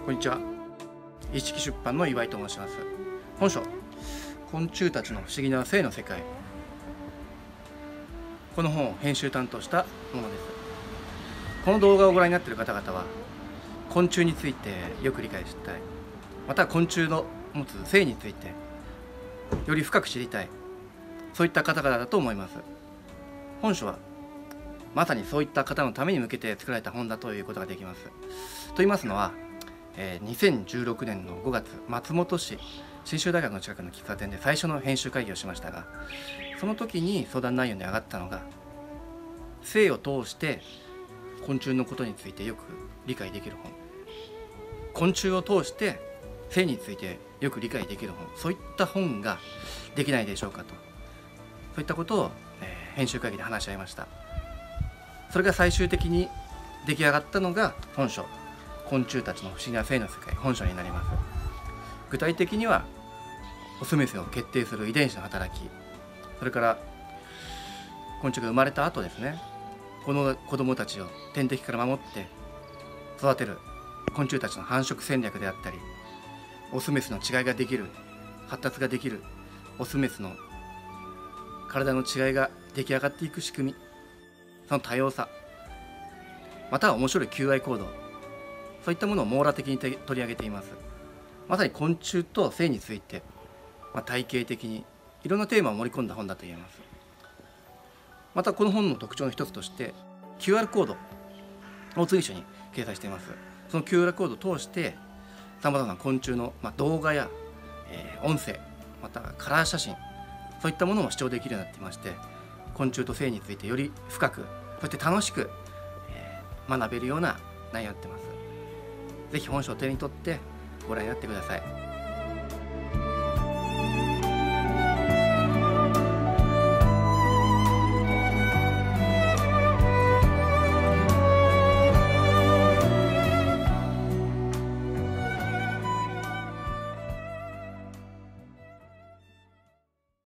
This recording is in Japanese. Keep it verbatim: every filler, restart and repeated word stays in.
こんにちは。一色出版の岩井と申します。本書昆虫たちの不思議な生の世界、この本を編集担当したものです。この動画をご覧になっている方々は昆虫についてよく理解したい、また昆虫の持つ生についてより深く知りたい、そういった方々だと思います。本書はまさにそういった方のために向けて作られた本だということができます。と言いますのは、えー、にせんじゅうろくねんのごがつ、松本市信州大学の近くの喫茶店で最初の編集会議をしましたが、その時に相談内容に上がったのが、生を通して昆虫のことについてよく理解できる本、昆虫を通して生についてよく理解できる本、そういった本ができないでしょうかと、そういったことを、えー、編集会議で話し合いました。それが最終的に出来上がったのが本書昆虫たちの不思議な生の世界、本書になります。具体的にはオスメスを決定する遺伝子の働き、それから昆虫が生まれた後ですね、この子供たちを天敵から守って育てる昆虫たちの繁殖戦略であったり、オスメスの違いができる、発達ができるオスメスの体の違いが出来上がっていく仕組み、その多様さ、または面白い求愛行動、そういったものを網羅的に取り上げています。まさに昆虫と生について、まあ、体系的にいろんなテーマを盛り込んだ本だと言えます。またこの本の特徴の一つとして キューアール コードを随所に掲載しています。その キューアール コードを通してさまざまな昆虫の、まあ、動画や、えー、音声、またカラー写真、そういったものも視聴できるようになっていまして、昆虫と生についてより深く、そして楽しく、えー、学べるような内容になっています。ぜひ本書を手に取ってご覧になってください。